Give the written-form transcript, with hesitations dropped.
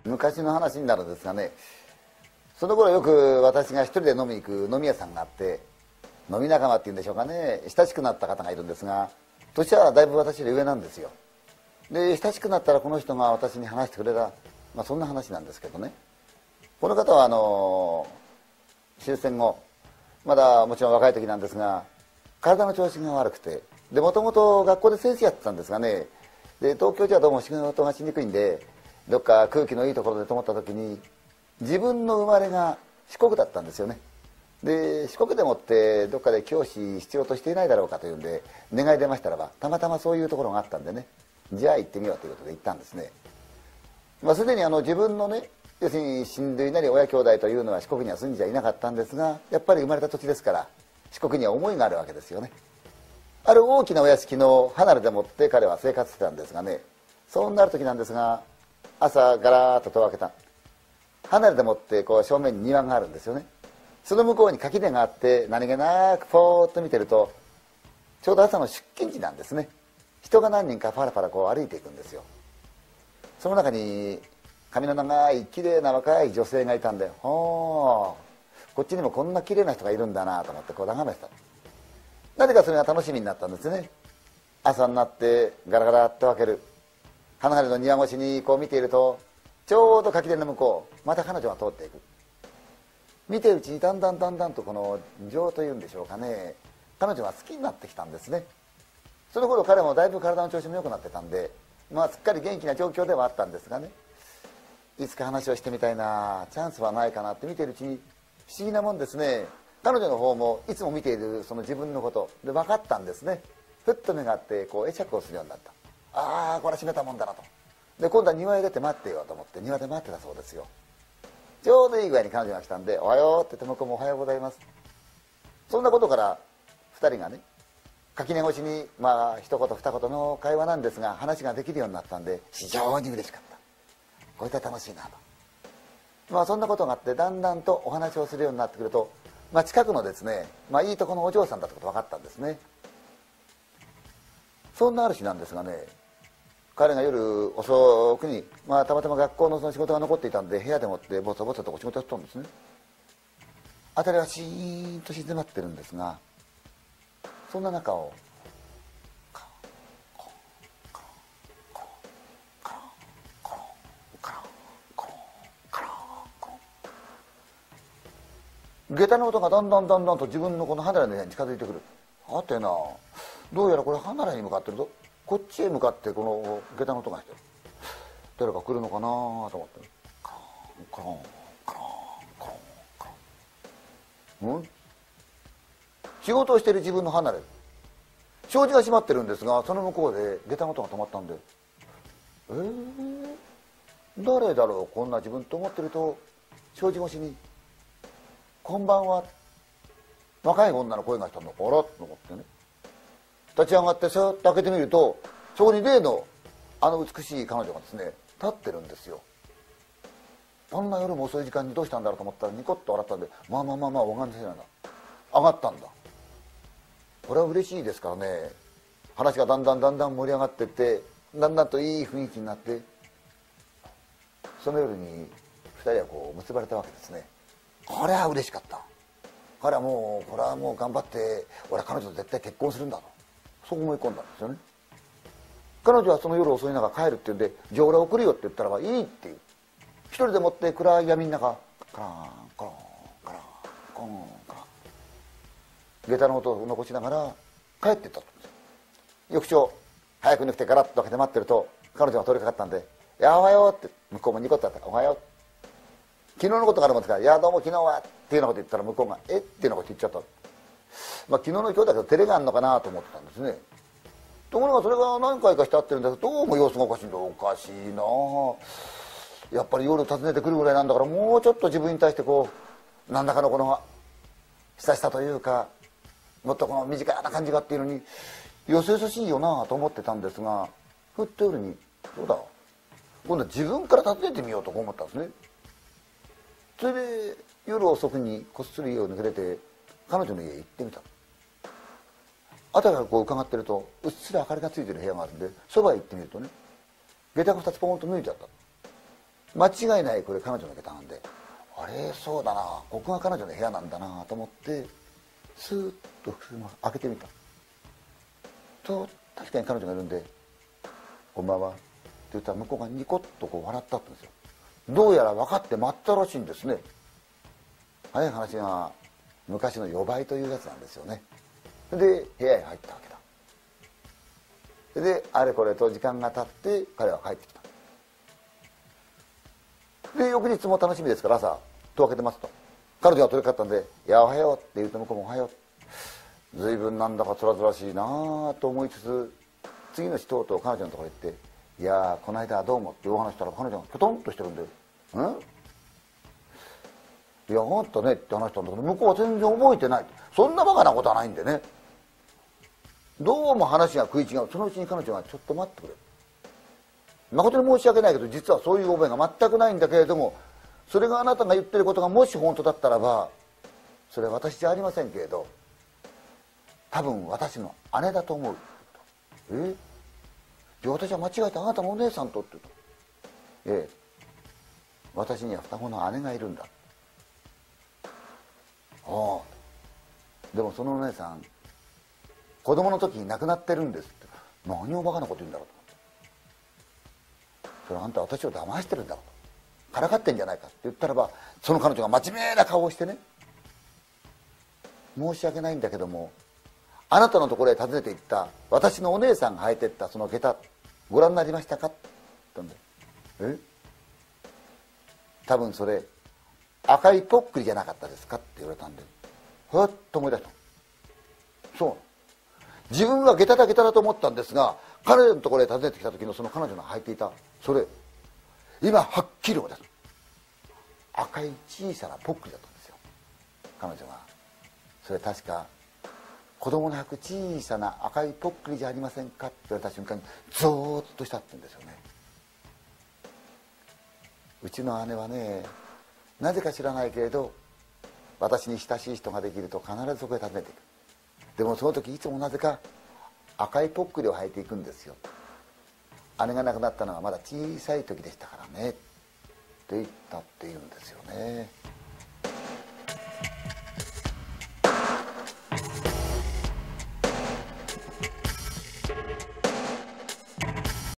昔の話になるんですがね、その頃よく私が一人で飲みに行く飲み屋さんがあって、飲み仲間っていうんでしょうかね、親しくなった方がいるんですが、年はだいぶ私より上なんですよ。で親しくなったらこの人が私に話してくれた、そんな話なんですけどね、この方は終戦後まだもちろん若い時なんですが、体の調子が悪くて、でもともと学校で先生やってたんですがね、で東京じゃどうも仕事がしにくいんで、どっか空気のいいところでと思った時に、自分の生まれが四国だったんですよね。で四国でもってどっかで教師必要としていないだろうかというんで願い出ましたらば、たまたまそういうところがあったんでね、じゃあ行ってみようということで行ったんですね。すでに自分のね、要するに親類なり親兄弟というのは四国には住んじゃいなかったんですが、やっぱり生まれた土地ですから四国には思いがあるわけですよね。ある大きなお屋敷の離れでもって彼は生活してたんですがね、そうなる時なんですが、朝ガラーッと戸を開けた、離れでもってこう正面に庭があるんですよね。その向こうに垣根があって、何気なくポーッと見てると、ちょうど朝の出勤時なんですね。人が何人かパラパラこう歩いていくんですよ。その中に髪の長いきれいな若い女性がいたんで、こっちにもこんなきれいな人がいるんだなと思ってこう眺めてた。なぜかそれが楽しみになったんですね。朝になってガラガラっと開ける離れの庭越しにこう見ていると、ちょうど垣根の向こうまた彼女が通っていく。見てるうちにだんだんとこの情というんでしょうかね、彼女が好きになってきたんですね。その頃彼もだいぶ体の調子も良くなってたんで、すっかり元気な状況ではあったんですがね、いつか話をしてみたいな、チャンスはないかなって見てるうちに、不思議なもんですね、彼女の方もいつも見ているその自分のことで分かったんですね。ふっと目があってこう会釈をするようになった。ああこれは閉めたもんだなと。で今度は庭へ出て待ってようと思って庭で待ってたそうですよ。ちょうどいい具合に彼女が来たんで、おはようって言って向こうもおはようございます。そんなことから2人がね、垣根越しに一言二言の会話なんですが話ができるようになったんで、非常に嬉しかった。こういったら楽しいなと。そんなことがあって、だんだんとお話をするようになってくると、近くのですね、いいとこのお嬢さんだってこと分かったんですね。そんなある日なんですがね、彼が夜遅くに、たまたま学校のその仕事が残っていたんで、部屋でもってボソボソとお仕事やってたんですね。辺りはシーンと静まってるんですが、そんな中を下駄の音がだんだんと自分のこの離れの部屋に近づいてくる。はてな、どうやらこれ離れに向かってるぞ。こっちへ向かってこの下駄の音がしてる。誰か来るのかなと思って、カロンカロンカロンカロンカロン、仕事をしている自分の離れ、障子が閉まってるんですが、その向こうで下駄の音が止まったんで、誰だろうこんな自分と思ってると、障子越しに「こんばんは」若い女の声がしたの。あらと思ってね、立ち上がってさっと開けてみると、そこに例の美しい彼女がですね立ってるんですよ。こんな夜も遅い時間にどうしたんだろうと思ったらニコッと笑ったんで、おがんでせないな、上がったんだ。これは嬉しいですからね、話がだんだん盛り上がっていって、だんだんといい雰囲気になって、その夜に2人はこう結ばれたわけですね。これは嬉しかった。これはもう頑張って、俺は彼女と絶対結婚するんだと、そう思い込んだんですよね。彼女はその夜遅い中帰るって言うんで、じゃあ俺送るよって言ったらばいいっていう。一人でもって暗い闇の中、カランカランカランコンカラン、下駄の音を残しながら帰っていったと。翌朝早く抜けてガラッと開けて待ってると、彼女が通りかかったんで「いやおはよう」って向こうもニコッとやったら「おはよう」、昨日のことがあるもんですから「いやどうも昨日は」っていうようなこと言ったら、向こうが「えっ?」ていうようなこと言っちゃった。昨日の今日だけど照れがあるのかなと思ってたんですね。ところがそれが何回かして会ってるんだけど、どうも様子がおかしいんだ。おかしいな、やっぱり夜訪ねてくるぐらいなんだから、もうちょっと自分に対してこう何らかのこの親しさというか、もっとこの身近な感じがっていうのによそよそしいよなと思ってたんですが、ふっと夜にそうだ、今度は自分から訪ねてみようと思ったんですね。それで夜遅くにこっそり家を抜け出て彼女の家へ行ってみた。辺りからこう伺ってると、うっすら明かりがついてる部屋があるんで、そばへ行ってみるとね、下駄が2つポンと脱いじゃった。 間違いないこれ彼女の下駄なんで、あれそうだな、ここが彼女の部屋なんだなと思ってスーッと開けてみたと、確かに彼女がいるんで「こんばんは」って言ったら向こうがニコッとこう笑ったんですよ。どうやら分かって待ったらしいんですね。早い話が昔の予売というやつなんですよね。で部屋へ入ったわけだ。であれこれと時間が経って彼は帰ってきた。で翌日も楽しみですから朝戸を開けてますと、彼女が取りかかったんで「いやおはよう」って言うと向こうも「おはよう」、随分なんだかつらつらしいなと思いつつ、次の日とうとう彼女のところへ行って「いやこの間はどうも」ってお話したら、彼女がきょとんとしてるんで「うん？いやあんたね」って話したんだけど、向こうは全然覚えてない。そんなバカなことはないんでね、どうも話が食い違う。そのうちに彼女が「ちょっと待ってくれ」、誠に申し訳ないけど実はそういう覚えが全くないんだけれども、それがあなたが言ってることがもし本当だったらば、それは私じゃありませんけれど多分私の姉だと思う。え？じゃあ私は間違えてあなたのお姉さんとって言うと、ええ、私には双子の姉がいるんだ。ああ、でもそのお姉さん子供の時に亡くなってるんですって。何をバカなこと言うんだろうと。それあんた私を騙してるんだろうと、からかってんじゃないかって言ったらば、その彼女が真面目な顔をしてね「申し訳ないんだけども、あなたのところへ訪ねて行った私のお姉さんが履いてったその下駄ご覧になりましたか?」って言ったんで「え？多分それ赤いぽっくりじゃなかったですか?」って言われたんで、ふっと思い出した。そう、自分は下駄だ下駄だと思ったんですが、彼女のところへ訪ねてきた時のその彼女が履いていたそれ、今はっきり思い出す。赤い小さなぽっくりだったんですよ。彼女がそれ確か子供の履く小さな赤いぽっくりじゃありませんかって言われた瞬間にゾーッとしたって言うんですよね。うちの姉はね、なぜか知らないけれど私に親しい人ができると必ずそこへ訪ねていく。でもその時いつもなぜか赤いぽっくりを履いていくんですよ。姉が亡くなったのはまだ小さい時でしたからねって言ったっていうんですよね。